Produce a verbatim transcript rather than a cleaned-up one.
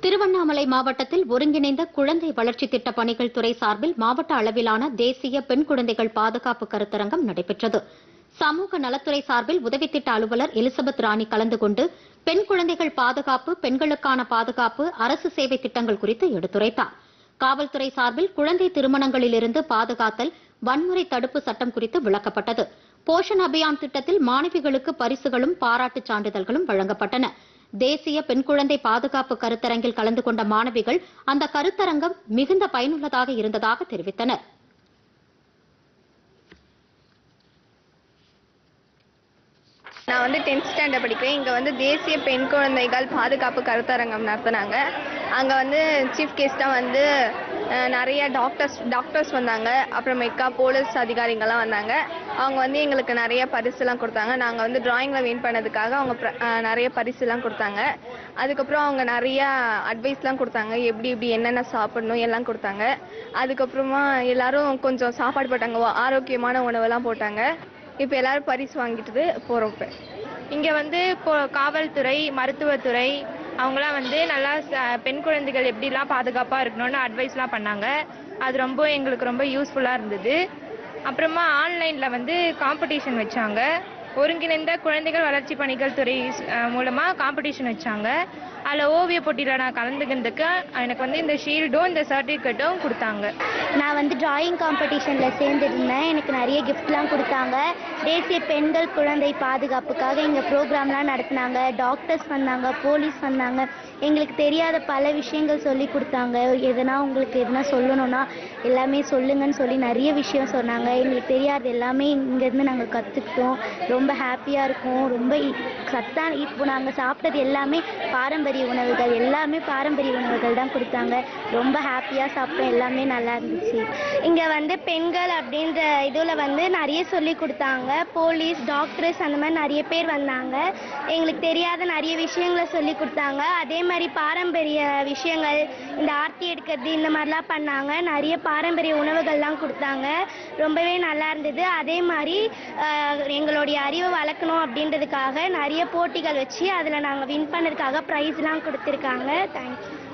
திருவண்ணாமலை மாவட்டத்தில் ஒருங்கிணைந்த குழந்தை வளர்ச்சி திட்ட பணிகள் துறை சார்பில் மாவட்ட அளவிலான தேசிய பெண் குழந்தைகள் பாதுகாப்பு கருத்தரங்கம் நடைபெற்றது. சமூக நலத்துறை சார்பில் உதவி திட்ட அலுவலர் எலிசபெத் ராணி கலந்து கொண்டு பெண் குழந்தைகள் பாதுகாப்பு, பெண்களுக்கான பாதுகாப்பு, அரசு சேவை திட்டங்கள் குறித்து எடுத்துரைத்தார். காவல்துறை சார்பில் குழந்தை திருமணங்களிலிருந்து பாதுகாத்தல், வன்முறை தடுப்பு சட்டம் குறித்து விளக்கப்பட்டது. போஷன் அபியான் திட்டத்தில் மாணவிகளுக்கு பரிசுகளும் பாராட்டுச் சான்றிதழ்களும் வழங்கப்பட்டன. தேசிய பெண் குழந்தை பாதுகாப்பு கருத்தரங்கில் கலந்து கொண்ட மாணவிகள் அந்த கருத்தரங்கம் மிகுந்த பயனுள்ளதாக இருந்ததாக தெரிவித்தனர். நான் வந்து டென்த் ஸ்டாண்டர்ட் படிக்கிறேன். இங்கே வந்து தேசிய பெண் குழந்தைகள் பாதுகாப்பு கருத்தரங்கம் நடத்தினாங்க. அங்கே வந்து சீஃப் கெஸ்ட்டாக வந்து நிறைய டாக்டர்ஸ் டாக்டர்ஸ் வந்தாங்க. அப்புறமேக்கா போலீஸ் அதிகாரிகள்லாம் வந்தாங்க. அவங்க வந்து எங்களுக்கு நிறைய பரிசுலாம் கொடுத்தாங்க. நாங்கள் வந்து டிராயிங்கில் வின் பண்ணதுக்காக அவங்க நிறைய பரிசுலாம் கொடுத்தாங்க. அதுக்கப்புறம் அவங்க நிறைய அட்வைஸ்லாம் கொடுத்தாங்க. எப்படி எப்படி என்னென்ன சாப்பிடணும் எல்லாம் கொடுத்தாங்க. அதுக்கப்புறமா எல்லாரும் கொஞ்சம் சாப்பாடு போட்டாங்க, ஆரோக்கியமான உணவெல்லாம் போட்டாங்க. இப்போ எல்லாரும் பரிசு வாங்கிட்டு போகிறோம். இப்போ இங்கே வந்து இப்போ காவல்துறை, மருத்துவத்துறை அவங்களாம் வந்து நல்லா பெண் குழந்தைகள் எப்படிலாம் பாதுகாப்பாக இருக்கணும்னு அட்வைஸ்லாம் பண்ணாங்க. அது ரொம்ப எங்களுக்கு ரொம்ப யூஸ்ஃபுல்லாக இருந்தது. அப்புறமா ஆன்லைனில் வந்து காம்படிஷன் வச்சாங்க. ஒருங்கிணைந்த குழந்தைகள் வளர்ச்சி பணிகள் துறை மூலமாக காம்படிஷன் வச்சாங்க. அதில் ஓவிய போட்டியில் நான் கலந்துக்கிறதுக்கு எனக்கு வந்து இந்த ஷீல்டும் இந்த சர்டிஃபிகேட்டும் கொடுத்தாங்க. நான் வந்து டிராயிங் காம்படிஷனில் சேர்ந்துருந்தேன். எனக்கு நிறைய கிஃப்ட்லாம் கொடுத்தாங்க. தேசிய பெண்கள் குழந்தை பாதுகாப்புக்காக இங்கே ப்ரோக்ராம்லாம் நடத்தினாங்க. டாக்டர்ஸ் வந்தாங்க, போலீஸ் வந்தாங்க. எங்களுக்கு தெரியாத பல விஷயங்கள் சொல்லி கொடுத்தாங்க. எதனா உங்களுக்கு எதனா சொல்லணும்னா எல்லாமே சொல்லுங்கன்னு சொல்லி நிறைய விஷயம் சொன்னாங்க. எங்களுக்கு தெரியாது எல்லாமே இங்கேருந்து நாங்கள் கற்றுக்கிட்டோம். ரொம்ப ஹாப்பியாக இருக்கும். ரொம்ப சத்தான இப்போ நாங்கள் சாப்பிட்டது எல்லாமே பாரம்பரிய உணவுகள், எல்லாமே பாரம்பரிய உணவுகள் தான் கொடுத்தாங்க. ரொம்ப ஹாப்பியாக சாப்பிட்டோம். எல்லாமே நல்லா இருந்துச்சு. இங்கே வந்து பெண்கள் அப்படின்ற இதில் வந்து நிறைய சொல்லி கொடுத்தாங்க. போலீஸ், டாக்டர்ஸ் அந்த மாதிரி நிறைய பேர் வந்தாங்க. எங்களுக்கு தெரியாத நிறைய விஷயங்களை சொல்லி கொடுத்தாங்க. அதே மாதிரி பாரம்பரிய விஷயங்கள், இந்த ஆர்த்தி எடுக்கிறது இந்த மாதிரிலாம் பண்ணாங்க. நிறைய பாரம்பரிய உணவுகள்லாம் கொடுத்தாங்க. ரொம்பவே நல்லா இருந்தது. அதே மாதிரி எங்களுடைய அறிவை வளர்க்கணும் அப்படின்றதுக்காக நிறைய போட்டிகள் வச்சு அதில் நாங்கள் வின் பண்ணதுக்காக ப்ரைஸ்லாம் கொடுத்துருக்காங்க. தேங்க்யூ.